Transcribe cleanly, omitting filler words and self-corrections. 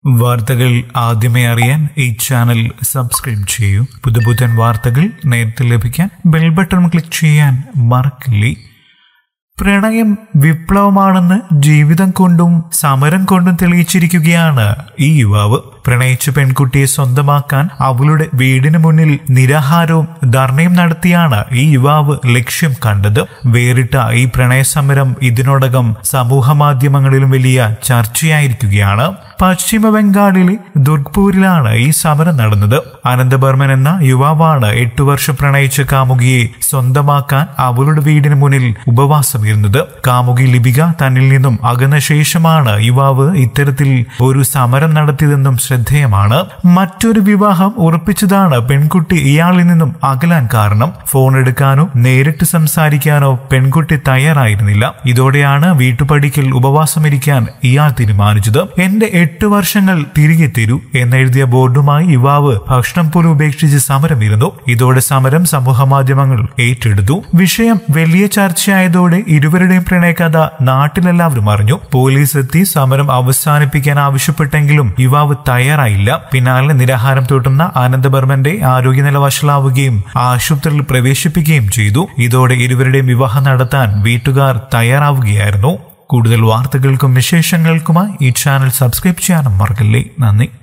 വാർത്തകൾ ആദ്യമേ അറിയാൻ ഈ ചാനൽ സബ്സ്ക്രൈബ് ചെയ്യൂ. പുതുപുത്തൻ വാർത്തകൾ നേരത്തെ ലഭിക്കാൻ ബെൽ ബട്ടൺ ക്ലിക്ക് ചെയ്യാൻ മറക്കില്ലേ. പ്രണയം വിപ്ലവമാണെന്ന് ജീവിതം കൊണ്ടും സമരം കൊണ്ടും തെളിയിച്ചിരിക്കുകയാണ് ഈ യുവാവ്. പ്രണയിച്ച പെൺകുട്ടിയെ സ്വന്തമാക്കാൻ അവളുടെ വീടിന് മുന്നിൽ നിരാഹാരവും ധർണയും നടത്തിയാണ് ഈ യുവാവ് ലക്ഷ്യം കണ്ടത്. വേറിട്ട ഈ പ്രണയസമരം ഇതിനോടകം സമൂഹ മാധ്യമങ്ങളിലും വലിയ ചർച്ചയായിരിക്കുകയാണ്. പശ്ചിമ ബംഗാളിലെ ദുർഗ്പൂരിലാണ് ഈ സമരം നടന്നത്. അനന്തബർമൻ എന്ന യുവാവാണ് 8 വർഷം പ്രണയിച്ച കാമുകിയെ സ്വന്തമാക്കാൻ അവളുടെ വീടിന് മുന്നിൽ ഉപവാസമിരുന്നത്. കാമുകി ലിപിക തന്നിൽ നിന്നും അകന്ന ശേഷമാണ് യുവാവ് ഇത്തരത്തിൽ ഒരു സമരം നടത്തിയതെന്നും ശ്രദ്ധേയമാണ്. മറ്റൊരു വിവാഹം ഉറപ്പിച്ചതാണ് പെൺകുട്ടി ഇയാളിൽ നിന്നും അകലാൻ കാരണം. ഫോൺ എടുക്കാനോ നേരിട്ട് സംസാരിക്കാനോ പെൺകുട്ടി തയ്യാറായിരുന്നില്ല. ഇതോടെയാണ് വീട്ടുപടിക്കൽ ഉപവാസമിരിക്കാൻ ഇയാൾ തീരുമാനിച്ചത്. എന്റെ 8 വർഷങ്ങൾ തിരികെ തരൂ എന്നെഴുതിയ ബോർഡുമായി യുവാവ് ഭക്ഷണം പോലും ഉപേക്ഷിച്ച് സമരമിരുന്നു. ഇതോടെ സമരം സമൂഹ മാധ്യമങ്ങൾ ഏറ്റെടുത്തു. വിഷയം വലിയ ചർച്ചയായതോടെ ഇരുവരുടെയും പ്രണയകഥ നാട്ടിലെല്ലാവരും അറിഞ്ഞു. പോലീസ് എത്തി സമരം അവസാനിപ്പിക്കാൻ ആവശ്യപ്പെട്ടെങ്കിലും യുവാവ് തയ്യാറായില്ല. പിന്നാലെ നിരാഹാരം തുടർന്ന അനന്തബർമന്റെ ആരോഗ്യനില വഷളാവുകയും ആശുപത്രിയിൽ പ്രവേശിപ്പിക്കുകയും ചെയ്തു. ഇതോടെ ഇരുവരുടെയും വിവാഹം നടത്താൻ വീട്ടുകാർ തയ്യാറാവുകയായിരുന്നു. കൂടുതൽ വാർത്തകൾക്കും വിശേഷങ്ങൾക്കുമായി ഈ ചാനൽ സബ്സ്ക്രൈബ് ചെയ്യാനും മറക്കല്ലേ. നന്ദി.